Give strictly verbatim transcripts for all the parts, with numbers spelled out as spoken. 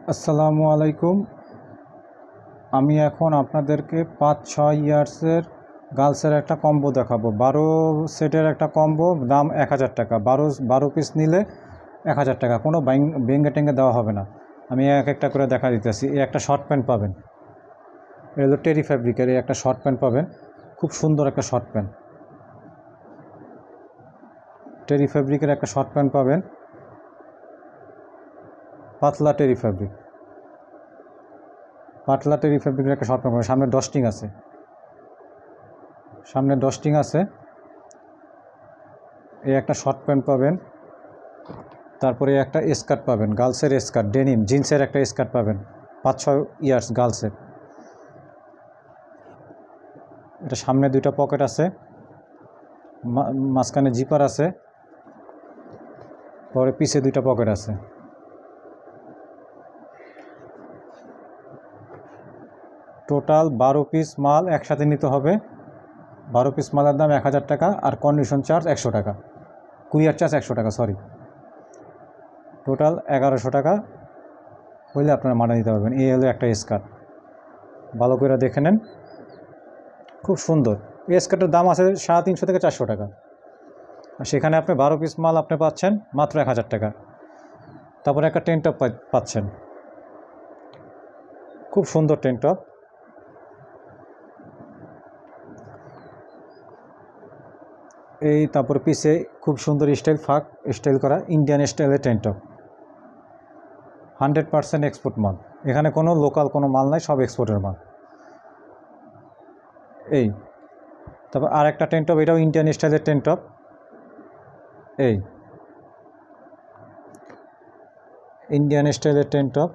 আসসালামু আলাইকুম। আমি এখন আপনাদেরকে পাঁচ ছয় ইয়ার্সের গার্লসের একটা কম্বো দেখাবো। বারো সেটের একটা কম্বো, দাম এক হাজার টাকা। বারো বারো পিস নিলে এক হাজার টাকা, কোনো বেঙ্গে টেঙ্গে দেওয়া হবে না। আমি এক একটা করে দেখা দিতেছি। এই একটা শর্ট প্যান্ট পাবেন, এটা হলো টেরি ফ্যাব্রিকের। এই একটা শর্ট প্যান্ট পাবেন, খুব সুন্দর একটা শর্ট প্যান্ট। টেরি ফ্যাব্রিকের একটা শর্ট প্যান্ট পাবেন, পাতলা টেরি ফ্যাব্রিক, পাতলা টেরি ফ্যাব্রিকের একটা শর্ট প্যান্ট পাবেন। সামনে ডস্টিং আছে, সামনে ডস্টিং আছে। এই একটা শর্ট প্যান্ট পাবেন, তারপরে একটা স্কার্ট পাবেন, গার্লসের স্কার্ট, ডেনিম জিন্সের একটা স্কার্ট পাবেন, পাঁচ ছয় ইয়ার্স গার্লসের। এটা সামনে দুইটা পকেট আছে, মাঝখানে জিপার আছে, পরে পিছে দুইটা পকেট আছে। টোটাল বারো পিস মাল একসাথে নিতে হবে। বারো পিস মালের দাম এক হাজার টাকা, আর কন্ডিশন চার্জ একশো টাকা, কুরিয়ার চার্জ একশো টাকা, সরি টোটাল এগারোশো টাকা হইলে আপনারা মানা দিতে পারবেন। এই হলো একটা স্কার্ট, ভালো করে দেখে নেন, খুব সুন্দর। এই স্কার্টের দাম আছে সাড়ে তিনশো থেকে চারশো টাকা, আর সেখানে আপনি বারো পিস মাল আপনি পাচ্ছেন মাত্র এক হাজার টাকা। তারপরে একটা টেন টপ পাচ্ছেন, খুব সুন্দর টেন টপ। এই তারপরে পিছে খুব সুন্দর স্টাইল, ফাঁক স্টাইল করা ইন্ডিয়ান স্টাইলের ten top, hundred percent export মাল। এখানে কোনো লোকাল কোনো মাল নাই, সব এক্সপোর্টের মাল। এই তারপর আর একটা টেন টপ, এটাও ইন্ডিয়ান স্টাইলের টেন টপ। এই ইন্ডিয়ান স্টাইলের টেন টপ,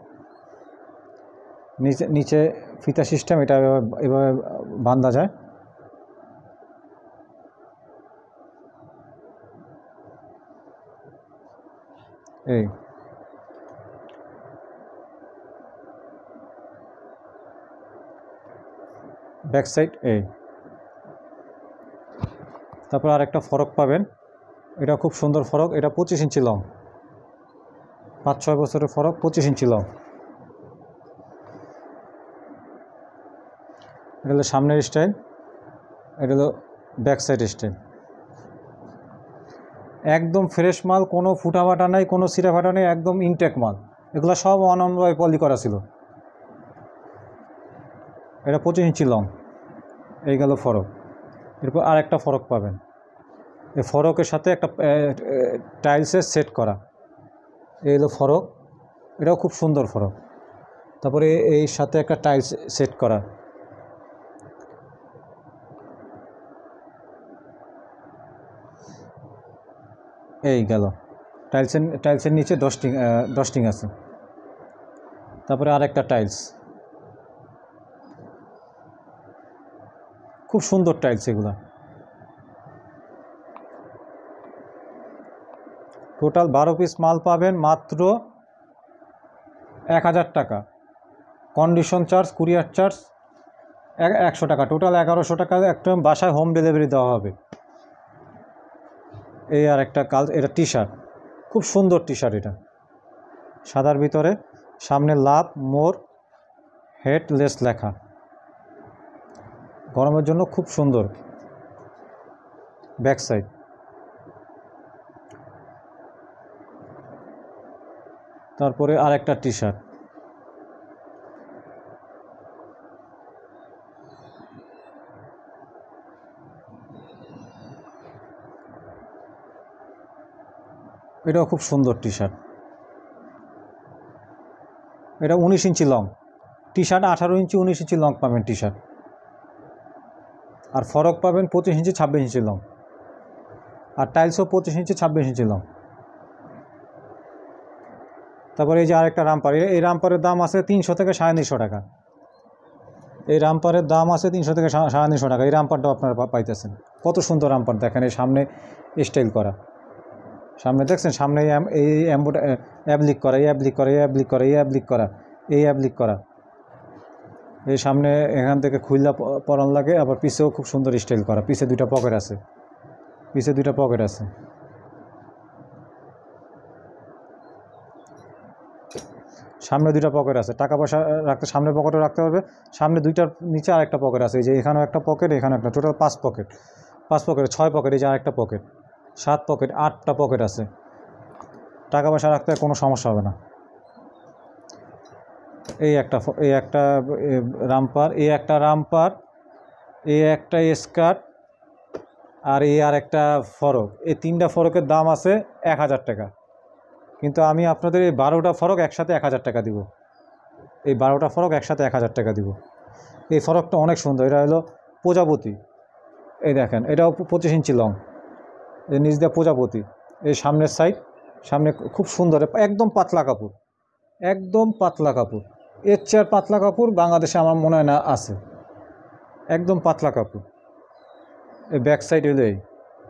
নিচে নিচে ফিতা সিস্টেম, এটা এভাবে বাঁধা যায়। এই ব্যাক সাইড। এই তারপর আর একটা ফরক পাবেন, এটা খুব সুন্দর ফরক, এটা পঁচিশ ইঞ্চি লং, পাঁচ ছয় বছরের ফরক, পঁচিশ ইঞ্চি লং। এটা হলো সামনের স্টাইল, এটা হলো ব্যাক সাইড স্টাইল। একদম ফ্রেশ মাল, কোনো ফুটা ফাটা নাই, কোনো সিরা ফাটা নেই, একদম ইনটেক মাল। এগুলো সব অনম্রয় পলি করা ছিল। এটা পঁচিশ ইঞ্চি লং। এই গেল ফরক। এরপর আর একটা ফরক পাবেন, এই ফরকের সাথে একটা টাইলসের সেট করা। এই হলো ফরক, এটাও খুব সুন্দর ফরক। তারপরে এই সাথে একটা টাইলস সেট করা। এই গেল টাইলসের টাইলসের নিচে ডস্টিং ডস্টিং আছে। তারপরে আর একটা টাইলস, খুব সুন্দর টাইলস এগুলা। টোটাল বারো পিস মাল পাবেন মাত্র এক হাজার টাকা, কন্ডিশন চার্জ কুরিয়ার চার্জ একশো টাকা, টোটাল এগারোশো টাকা। একটা বাসায় হোম ডেলিভারি দেওয়া হবে। এই আর একটা কাল, এটা টি শার্ট, খুব সুন্দর টি শার্ট, এটা সাদার ভিতরে, সামনে লাভ মোর হেড লেস লেখা, গরমের জন্য খুব সুন্দর। Back side. তারপরে আর একটা টি শার্ট, এটাও খুব সুন্দর টি শার্ট। এটা উনিশ ইঞ্চি লং টি শার্ট, আঠারো ইঞ্চি উনিশ ইঞ্চি লং পাবেন টি শার্ট। আর ফরক পাবেন পঁচিশ ইঞ্চি ছাব্বিশ ইঞ্চি লং, আর টাইলসও পঁচিশ ইঞ্চি ছাব্বিশ ইঞ্চি লং। তারপরে এই যে আরেকটা রামপার, এই রামপারের দাম আছে তিনশো থেকে সাড়ে তিনশো টাকা। এই রামপারের দাম আছে তিনশো থেকে সাড়ে তিনশো টাকা। এই রামপারটাও আপনারা পাইতেছেন, কত সুন্দর রামপার দেখেন। এই সামনে স্টাইল করা, সামনে দেখছেন, সামনে এই অ্যাম্বোটা অ্যাবলিক করা, এই অ্যাবলিক করা, এই অ্যাবলিক করা, এই অ্যাবলিক করা, এই অ্যাবলিক করা। এই সামনে এখান থেকে খুললা পরান লাগে, আবার পিছেও খুব সুন্দর স্টাইল করা। পিছে দুইটা পকেট আছে, পিছে দুইটা পকেট আছে। সামনে দুইটা পকেট আছে, টাকা পয়সা রাখতে সামনে পকেটও রাখতে পারবে। সামনে দুইটার নিচে আরেকটা পকেট আছে, এই যে এখানেও একটা পকেট, এখানে একটা, টোটাল পাঁচ পকেট, পাঁচ পকেট ছয় পকেট, এই যে আরেকটা পকেট, সাত পকেট, আটটা পকেট আছে। টাকা পয়সা রাখতে কোনো সমস্যা হবে না। এই একটা এই একটা রামপার, এই একটা রামপার, এই একটা স্কার্ট, আর এই আর একটা ফরক। এই তিনটা ফরকের দাম আছে এক হাজার টাকা, কিন্তু আমি আপনাদের এই বারোটা ফরক একসাথে এক হাজার টাকা দিব। এই বারোটা ফরক একসাথে এক হাজার টাকা দিব। এই ফরকটা অনেক সুন্দর, এটা হলো প্রজাপতি। এই দেখেন, এটাও পঁচিশ ইঞ্চি লং, এই নিচ দিয়ে প্রজাপতি। এই সামনের সাইড, সামনে খুব সুন্দর, একদম পাতলা কাপড়, একদম পাতলা কাপড়। এর চেয়ে পাতলা কাপড় বাংলাদেশে আমার মনে হয় না আছে, একদম পাতলা কাপড়। এই ব্যাক সাইড হলো এই,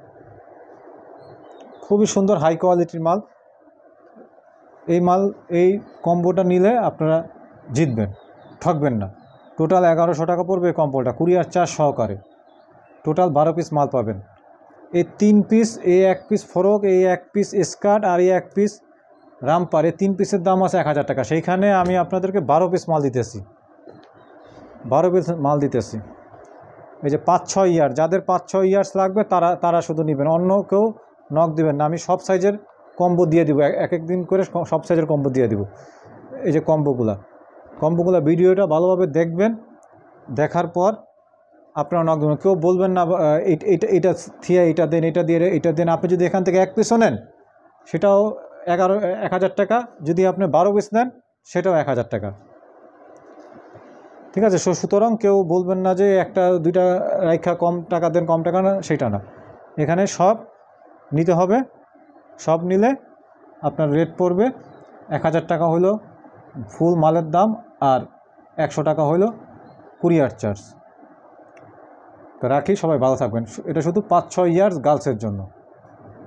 খুবই সুন্দর হাই কোয়ালিটির মাল। এই মাল, এই কম্বোটা নিলে আপনারা জিতবেন, ঠকবেন না। টোটাল এগারোশো টাকা পড়বে কম্বোটা, কুরিয়ার চার্জ সহকারে। টোটাল বারো পিস মাল পাবেন। এই তিন পিস, এই এক পিস ফরক, এই এক পিস স্কার্ট, আর এই এক পিস রামপার, এই তিন পিসের দাম আছে এক হাজার টাকা। সেইখানে আমি আপনাদেরকে বারো পিস মাল দিতেছি, বারো পিস মাল দিতেছি। এই যে পাঁচ ছয় ইয়ার, যাদের পাঁচ ছয় ইয়ার্স লাগবে তারা তারা শুধু নেবেন, অন্য কেউ নক দিবেন না। আমি সব সাইজের কম্বো দিয়ে দিব, এক এক দিন করে সব সাইজের কম্বো দিয়ে দিব। এই যে কম্বোগুলা কম্বোগুলা ভিডিওটা ভালোভাবে দেখবেন, দেখার পর আপনারা নক দেবেন। কেউ বলবেন না এইটা এইটা থিয়া এইটা দেন, এটা দিয়ে এটা দেন। আপনি যদি এখান থেকে এক পিসও নেন সেটাও এগারো এক হাজার টাকা, যদি আপনি বারো পিস নেন সেটাও এক হাজার টাকা। ঠিক আছে? সুতরাং কেউ বলবেন না যে একটা দুইটা রাইখা কম টাকা দেন, কম টাকা না, সেটা না। এখানে সব নিতে হবে, সব নিলে আপনার রেট পড়বে এক হাজার টাকা হলো ফুল মালের দাম, আর একশো টাকা হলো কুরিয়ার চার্জ। তো রাখি, সবাই ভালো থাকবেন। এটা শুধু পাঁচ ছয় ইয়ার্স গার্লসের জন্য।